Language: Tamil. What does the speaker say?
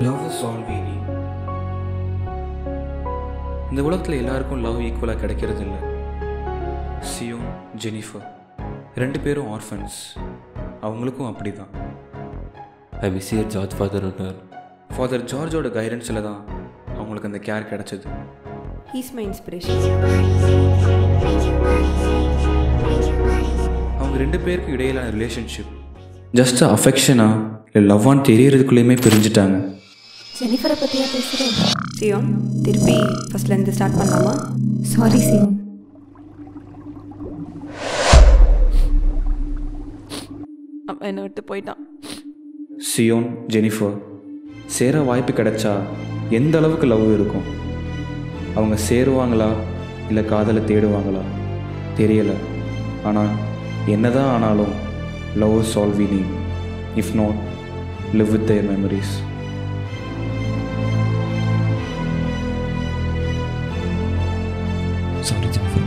Love is all we need. இந்த உலகத்தில் எல்லாருக்கும் லவ் ஈக்குவலாக கிடைக்கிறது இல்லை. சியோன், ஜெனிஃபர் 2 பேரும் ஆர்ஃபன்ஸ். அவங்களுக்கும் அப்படி தான். I miss your George father ஜார்ஜோட கைடன்ஸில் தான் அவங்களுக்கு அந்த கேர் கிடச்சிது. He's my inspiration. அவங்க 2 பேருக்கு இடையிலான ரிலேஷன்ஷிப் ஜஸ்ட் அஃபெக்ஷனாக இல்லை லவ்வான்னு தெரியறதுக்குள்ளேயுமே பிரிஞ்சுட்டாங்க. ஜெனிஃபரை பற்றியா பேசுகிறேன்? சியோன், திருப்பி ஃபஸ்ட்லேருந்து ஸ்டார்ட் பண்ணலாமா? Sorry Zion. அவன் என்னை விட்டு போயிட்டான். சியோன், ஜெனிஃபர் சேர வாய்ப்பு கிடைச்சா எந்த அளவுக்கு லவ் இருக்கும்? அவங்க சேருவாங்களா இல்லை காதலை தேடுவாங்களா தெரியலை. ஆனால் என்னதான் ஆனாலும் love is all we need. If not, live with their memories. Sorry Jennifer.